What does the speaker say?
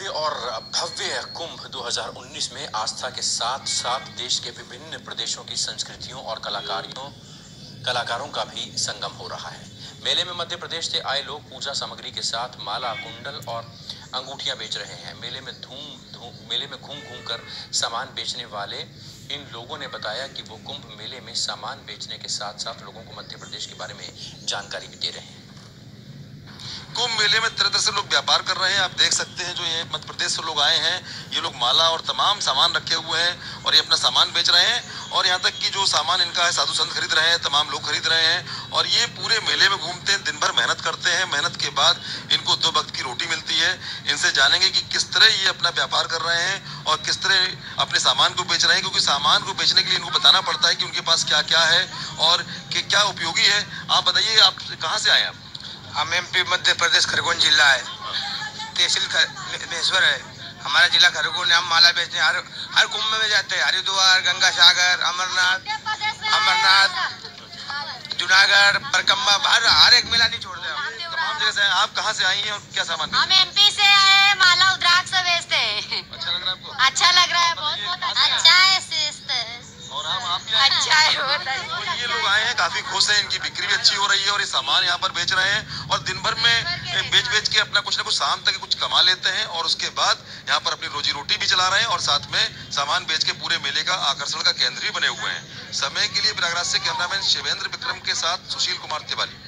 दिव्य और भव्य कुंभ 2019 में आस्था के साथ साथ देश के विभिन्न प्रदेशों की संस्कृतियों और कलाकारों का भी संगम हो रहा है। मेले में मध्य प्रदेश से आए लोग पूजा सामग्री के साथ माला, कुंडल और अंगूठियां बेच रहे हैं। मेले में घूम घूम कर सामान बेचने वाले इन लोगों ने बताया कि वो कुंभ मेले में सामान बेचने के साथ साथ लोगों को मध्य प्रदेश के बारे में जानकारी भी दे रहे हैं। कुंभ मेले में तरह तरह से लोग व्यापार कर रहे हैं। आप देख सकते हैं जो ये मध्य प्रदेश से लोग आए हैं, ये लोग माला और तमाम सामान रखे हुए हैं और ये अपना सामान बेच रहे हैं। और यहाँ तक कि जो सामान इनका है साधु संत खरीद रहे हैं, तमाम लोग खरीद रहे हैं। और ये पूरे मेले में घूमते हैं, दिन भर मेहनत करते हैं। मेहनत के बाद इनको 2 वक्त की रोटी मिलती है। इनसे जानेंगे कि किस तरह ये अपना व्यापार कर रहे हैं और किस तरह अपने सामान को बेच रहे हैं, क्योंकि सामान को बेचने के लिए इनको बताना पड़ता है कि उनके पास क्या क्या है और क्या उपयोगी है। आप बताइए, आप कहाँ से आए? हम एमपी मध्य प्रदेश खरगोन जिला है, तहसील महेश्वर है हमारा जिला खरगोन। हम माला बेचने हर कुंभ में जाते हैं। हरिद्वार, गंगा सागर, अमरनाथ, जूनागढ़, परकम्बा, हर एक मेला नहीं छोड़ते हम। तमाम जगह से। आप कहाँ से आई हैं और क्या सामान? हम एमपी से आए, माला उद्राक्ष से बेचते हैं। अच्छा लग रहा है आपको? अच्छा लग रहा है, बहुत अच्छा है। और आप अच्छा है। ये लोग आए हैं, काफी खुश हैं, इनकी बिक्री भी अच्छी हो रही है और ये सामान यहाँ पर बेच रहे हैं और दिन भर में बेच के अपना कुछ ना कुछ शाम तक कुछ कमा लेते हैं और उसके बाद यहाँ पर अपनी रोजी रोटी भी चला रहे हैं और साथ में सामान बेच के पूरे मेले का आकर्षण का केंद्र भी बने हुए हैं। समय के लिए प्रयागराज से कैमरामैन शिवेंद्र विक्रम के साथ सुशील कुमार तिवारी।